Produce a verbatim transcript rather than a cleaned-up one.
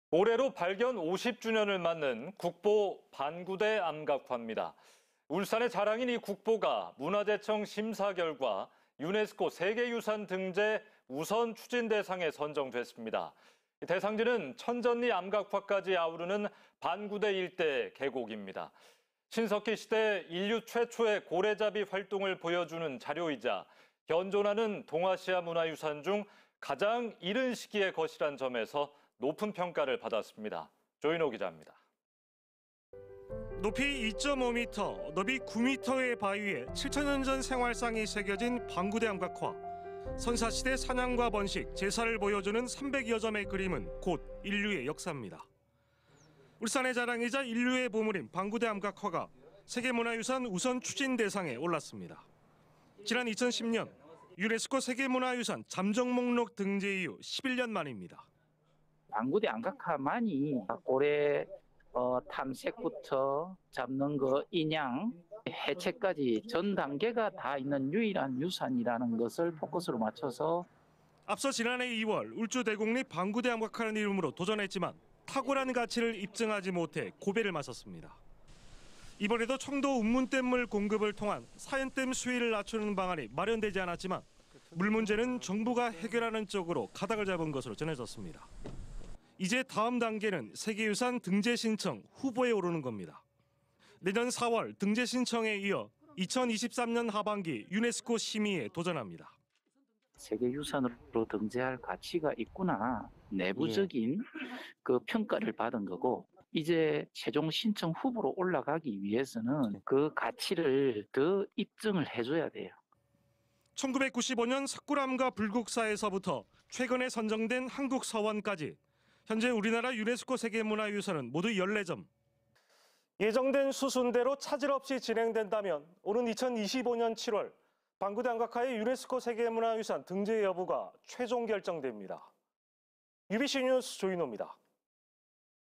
올해로 발견 오십 주년을 맞는 국보 반구대 암각화입니다. 울산의 자랑인 이 국보가 문화재청 심사 결과 유네스코 세계유산 등재 우선 추진 대상에 선정됐습니다. 대상지는 천전리 암각화까지 아우르는 반구대 일대 계곡입니다. 신석기 시대 인류 최초의 고래잡이 활동을 보여주는 자료이자 현존하는 동아시아 문화유산 중 가장 이른 시기에 거실한 점에서 높은 평가를 받았습니다. 조인호 기자입니다. 높이 이 점 오 미터, 너비 구 미터의 바위에 칠천 년 전 생활상이 새겨진 반구대 암각화. 선사시대 사냥과 번식, 제사를 보여주는 삼백여 점의 그림은 곧 인류의 역사입니다. 울산의 자랑이자 인류의 보물인 반구대 암각화가 세계문화유산 우선 추진 대상에 올랐습니다. 지난 이천십 년 유네스코 세계문화유산 잠정 목록 등재 이후 십일 년 만입니다. 반구대 암각화만이 고래 어, 탐색부터 잡는 거 인양, 해체까지 전 단계가 다 있는 유일한 유산이라는 것을 포커스로 맞춰서 앞서 지난해 이월 울주대곡리 반구대 암각화라는 이름으로 도전했지만 탁월한 가치를 입증하지 못해 고배를 맞섰습니다. 이번에도 청도 운문댐물 공급을 통한 사연댐 수위를 낮추는 방안이 마련되지 않았지만 물 문제는 정부가 해결하는 쪽으로 가닥을 잡은 것으로 전해졌습니다. 이제 다음 단계는 세계유산 등재 신청 후보에 오르는 겁니다. 내년 사월 등재 신청에 이어 이천이십삼 년 하반기 유네스코 심의에 도전합니다. 세계유산으로 등재할 가치가 있구나, 내부적인 예. 그 평가를 받은 거고, 이제 최종 신청 후보로 올라가기 위해서는 그 가치를 더 입증을 해줘야 돼요. 천구백구십오 년 석굴암과 불국사에서부터 최근에 선정된 한국 서원까지 현재 우리나라 유네스코 세계문화유산은 모두 열네 점. 예정된 수순대로 차질 없이 진행된다면 오는 이천이십오 년 칠월 반구대 암각화의 유네스코 세계문화유산 등재 여부가 최종 결정됩니다. 유비씨 뉴스 조인호입니다.